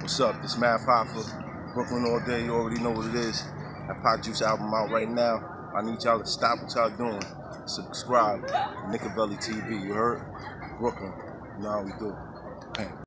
What's up? This Math Hoffa, Brooklyn all day. You already know what it is. That Pot Juice album out right now. I need y'all to stop what y'all doing. Subscribe. Knikaveli TV. You heard? Brooklyn. You know how we do. Bam.